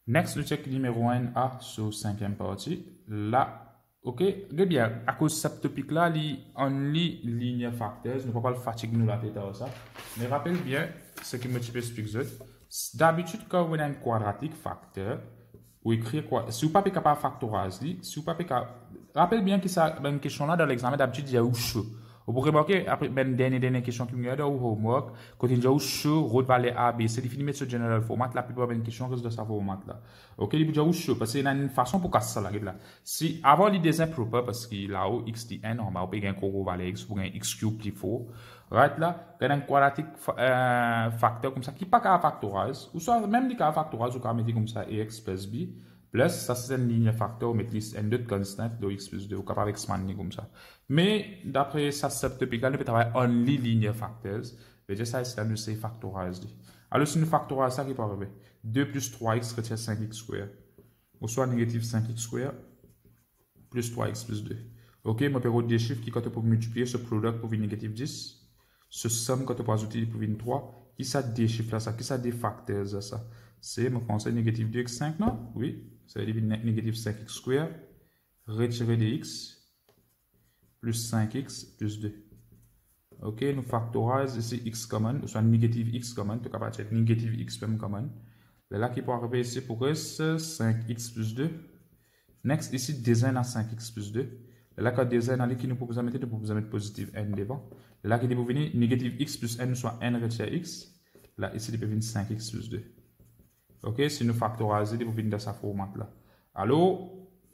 Next, le check numéro 1 A sur 5e partie. Là, ok, bien, à cause de ce topic là, only linear factors, nous ne pouvons pas le fatiguer nous la tête à ça. Mais rappelle bien ce qui me explique ça. D'habitude, quand on a un quadratique facteur, ou écrire quoi, si vous ne pouvez pas factoriser, si vous ne pouvez pas, rappelle bien que ça, une question là dans l'examen d'habitude, il y a où chaud. Vous pouvez remarquer, après, dernière question qui me au homework, quand il y a où chaud, route valeur A, B, c'est défini mettre ce general format, la plupart des questions restent de sa format là. Ok, il y a où chaud, parce qu'il y a une façon pour casser ça là. Si, avant l'idée improper, parce qu'il a où x dit n, on va payer un cours valeur x pour un x cube qu'il faut. Right là, il y a un quadratique facteur comme ça, qui n'est pas qu'à factorize, ou soit même dit qu'à factorize, ou qu'à mettre comme ça, ax plus b. Plus, ça c'est une ligne facteur, mais liste n2 constant, de x plus 2, ou capable expander comme ça. Mais, d'après ça, cette topic là, nous peut travailler only linear factors. Et dire ça, c'est là, nous c'est factorize. Alors, si nous factorize ça, qui peut arriver? 2 plus 3x retire 5x square. Ou soit négatif 5x square, plus 3x plus 2. Ok, moi, je peux des chiffres qui, quand on peut multiplier ce produit pour venir négatif 10, ce somme, quand on peut ajouter pour venir 3, qui ça des chiffres là, ça, qui ça des facteurs, ça? C'est, moi, pensez négatif 2x5, non? Oui. Ça veut dire négatif 5x square, retirer des x, plus 5x, plus 2. Ok, nous factorise ici x common, ou soit négatif x common, tout capable de négatif x même common. Là, qui peut arriver ici pour s, 5x plus 2. Next, ici, design à 5x plus 2. Là, quand design à qui nous pouvons mettre positif n devant. Là, qui peut venir négatif x plus n, soit n retire x. Là, ici, il peut venir 5x plus 2. Ok, si nous factorisons, il peut venir dans sa format là. Alors,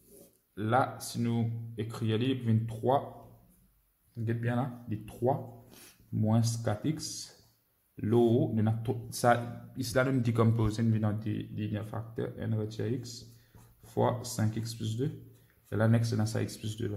là, si nous écrivons, il peut venir 3. Vous voyez bien là, les 3 moins 4x. L'eau, ça, ici là, nous décomposons dans des lignes facteurs n retire x fois 5x plus 2. Et là, next, c'est dans ça x plus 2 là.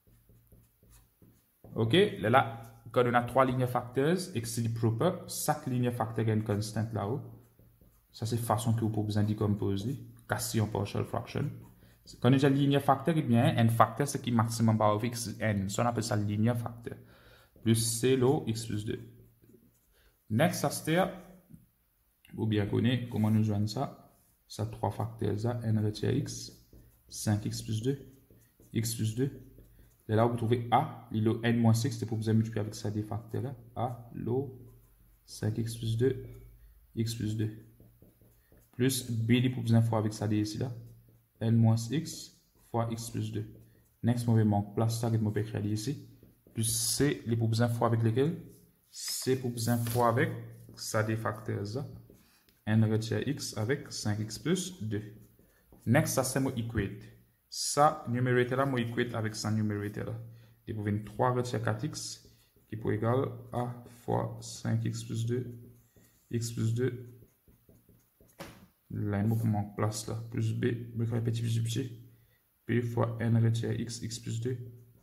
Ok, là, quand on a 3 lignes facteurs et que c'est proper, chaque ligne facteur a une constante là-haut. Ça, c'est la façon que vous pouvez besoin de décomposer, casser en partial fraction. Quand on a une ligne facteur, eh bien, n facteur, c'est qui maximum par x n. Ça, on appelle ça ligne facteur. Plus c, l'eau, x plus 2. Next, ça c'est, vous bien connaissez comment nous joignons ça. Ça, 3 facteurs, ça, n retire x, 5x plus 2, x plus 2. Et là, vous trouvez a, l'eau n moins 6, c'est pour vous multiplier avec ça des facteurs là. A, l'eau, 5x plus 2, x plus 2. Plus b, il pour vous fois avec ça ici là. n moins x fois x plus 2. Next, je vais manquer place ça que je vais écrire ici. Plus c, il pour vous fois avec lesquels? C pour vous fois avec ça des facteurs là. n retire x avec 5x plus 2. Next, ça c'est mon equate. Ça, numérateur là, moi equate avec ça numérateur là. Il pour venir 3 retire 4x qui peut égal a fois 5x plus 2, x plus 2. Là, il me manque place là. Plus b, je vais petit plus petit. B fois n retire x, x plus 2.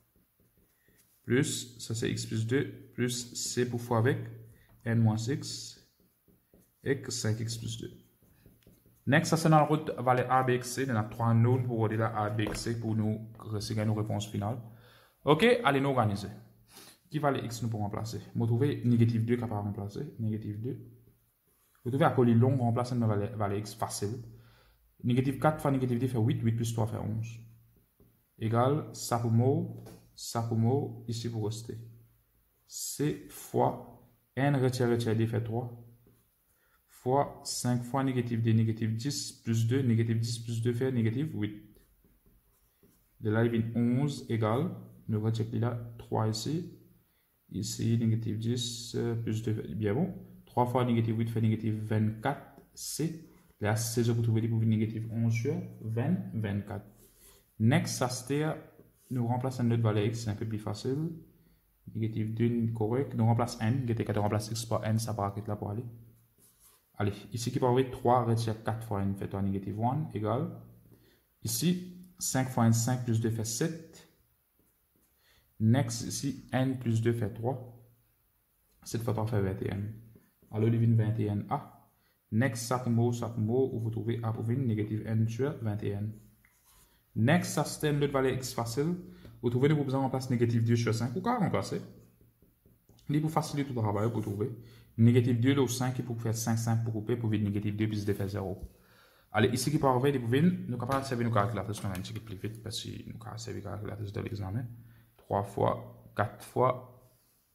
Plus, ça c'est x plus 2. Plus c pour fois avec n moins x. Et 5x plus 2. Next, ça c'est dans la route valeur a, b, c. Il y a 3 nôtres pour regarder la a, b, c pour nous recevoir nos réponses finales. Ok, allez nous organiser. Qui valeur x nous pour remplacer? Vous trouvez négatif 2 capable de remplacer. Négatif 2. Vous trouvez à coller long, on remplace une valeur x facile. Négatif 4 fois négatif 2 fait 8, 8 plus 3 fait 11. Égal, ça pour mot, ici pour rester. C fois n retire 2 fait 3. Fois 5 fois négatif 2, négatif 10 plus 2, négatif 10 plus 2 fait négatif 8. De là, il vient 11 égal, nous retirons là 3 ici. Ici, négatif 10 plus 2 fait bien bon. 3 fois négatif 8 fait négatif 24, C. Là, c'est ce que vous trouvez pour négatif 11 sur 20, 24. Next, ça c'est, nous remplaçons notre valeur x, c'est un peu plus facile. Négatif 2, correct. Nous remplaçons n, qui était 4 remplace x par n, ça part là pour aller. Allez, ici qui peut avoir 3 retire 4 fois n fait 3 négatif 1 égal. Ici, 5 fois n, 5 plus 2 fait 7. Next, ici, n plus 2 fait 3. 7 fois 3 fait 21. Alors, il vient 21a. Next, chaque mot, où vous trouvez a pour venir négatif n sur 21. Next, ça c'est notre valeur x facile. Vous trouvez nous besoin remplacer négatif 2 sur 5. Ou quoi remplacer? Il pour faciliter tout le travail, vous trouvez. Négatif 2 au 5 pour faire 5, 5 pour couper pour venir négatif 2 plus 2 fait 0. Allez, ici qui peut arriver, nous sommes capables de servir nos calculateurs sur un petit peu plus vite parce que nous avons servi calculatrice de l'examen. 3 fois, 4 fois,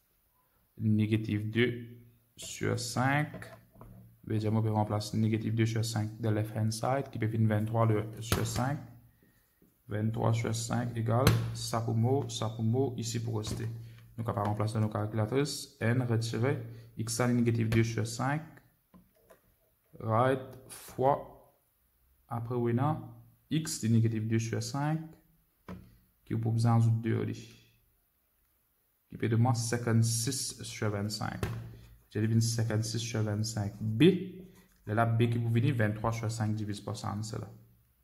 négatif 2 sur 5. Déjà, on peut remplacer négatif 2 sur 5 de left hand side qui peut venir 23 sur 5. 23 sur 5 égale ça pour mot, ici pour rester. Nous sommes capables de remplacer nos calculatrices. N retiré, x à négatif 2 sur 5. Right fois. Après, on a x de négatif 2 sur 5 qui est pour besoin de 2 qui peut de moins 56 sur 25. J'ai dit 56 sur 25. B, là, B qui peut venir 23 sur 5 divisé par 100, c'est là.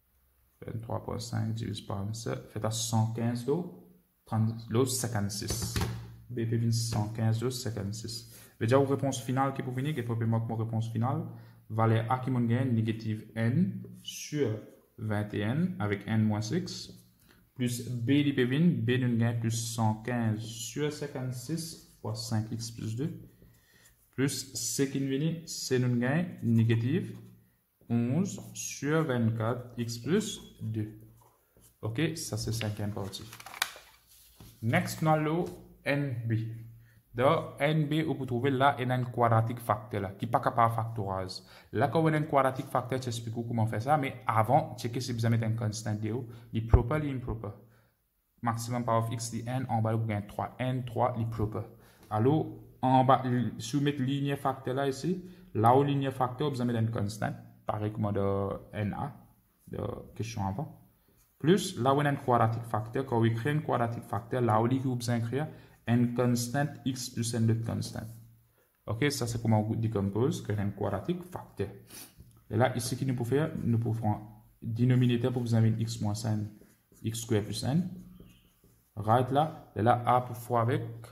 23,5 divisé par 100, fait à 115 l'autre 56. B peut venir 115 l'autre 56. Déjà, la réponse finale qui peut venir, qui est probablement mon réponse finale, valeur A qui m'en gagne négative n sur 21 avec n moins 6 plus B qui peut venir, B nous gagne plus 115 sur 56 fois 5x plus 2 plus C qui nous vient, C nous gagne négative 11 sur 24 x plus 2. Ok, ça c'est la cinquième partie. Next, nous avons NB. Dans NB, vous pouvez trouver là un quadratique facteur là, qui n'est pas capable de factoriser. Là, quand on a un quadratique facteur, je t'explique comment faire ça, mais avant, checker si vous avez un constant de haut, il est proper ou improper. Maximum power of x, dit n, en bas, vous gagnez 3. N, 3, il est proper. Alors, en bas, si vous mettez ligne facteur là ici, là où ligne facteur, vous avez un constant, pareil comme dans NA, de question avant. Plus, là où on a un quadratique facteur, quand vous créez un quadratique facteur, là où vous avez créé n constant x plus n de constant. Ok, ça c'est comment on décompose que un quadratique facteur. Et là, ici, qui nous peut faire, nous pouvons faire dénominateur pour vous avoir x moins n, x square plus n. Right là, et là, a pour fois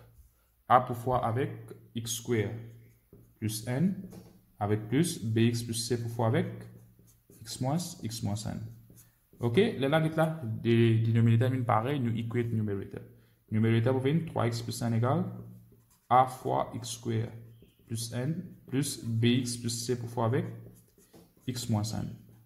avec x square plus n, avec plus bx plus c pour fois avec x moins n. Ok, là, des dénominateurs pareil, nous equate numerator. Numerateur pour venir 3x plus n égale a fois x square plus n plus bx plus c pour fois avec x moins n.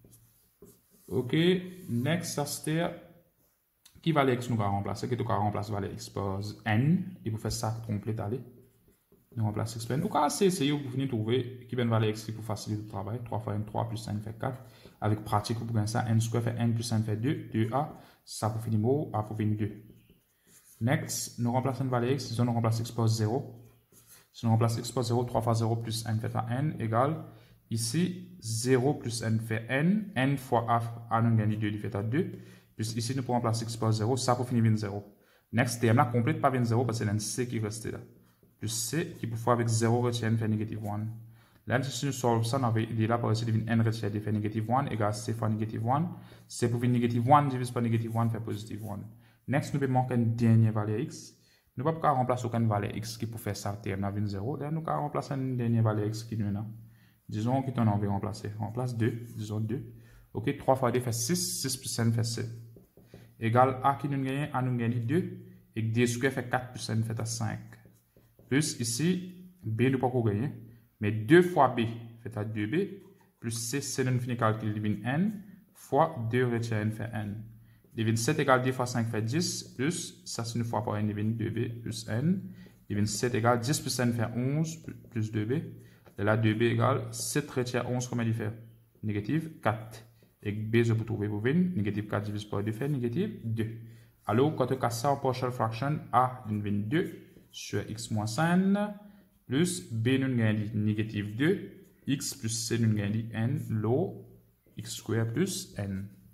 Ok, next, ça c'est qui va x nous remplacer, que nous remplacer valeur x par n, et pour faire ça complet, allez. Nous remplacer x par n. Ou quand c'est essayé, vous venez trouver qui va valeur x pour faciliter le travail. 3 fois n, 3 plus n fait 4. Avec pratique, vous pouvez ça, n square fait n plus n fait 2, 2a, ça pour finir mot, a pour venir 2. Next, nous remplaçons une valeur x, disons nous remplaçons x par 0. Si nous remplaçons x par 0, 3 fois 0 plus n fait à n égale, ici, 0 plus n fait n, n fois a nous gagne 2, il fait à 2. Puis ici, nous pouvons remplacer x par 0, ça pour finir 20 0. Next, terme là, complète pas 20 0 parce que c'est un c qui reste là. Plus c qui peut faire avec 0 retient n fait négative 1. Là, si nous solvons ça, on avait dit là, par exemple, n retient fait négative 1 égale c fois négative 1. c pour venir négative 1 divisé par négative 1 fait positive 1. Next, nous pouvons manquer une dernière valeur x. Nous ne pouvons pas remplacer aucune valeur x qui peut faire ça terme à 20 0. Là, nous pouvons remplacer une dernière valeur x qui nous est là. Disons que nous avons remplacé. On remplace 2. Disons 2. Ok, 3 fois 2 fait 6. 6 plus n fait 7. Égal a qui nous gagne, a nous gagne 2. Et d square fait 4 plus n fait à 5. Plus ici, b nous pas gagner. Mais 2 fois b fait à 2b. Plus c, c'est nous finit calculer devine n. Fois 2 retient n fait n. Devine 7 égale 2 fois 5 fait 10, plus, ça c'est une fois par n, devine 2b plus n. Devine 7 égale 10 plus n fait 11, plus 2b. Et là, 2b égale 7 retient 11, comment il fait? Négative 4. Et b, je peux trouver pour venir, négative 4 divisé par 2 fait négative 2. Alors, quand on casse ça en partial fraction, a devine 2 sur x moins n, plus b nous gagne négative 2, x plus c nous gagne n, l'eau, x square plus n.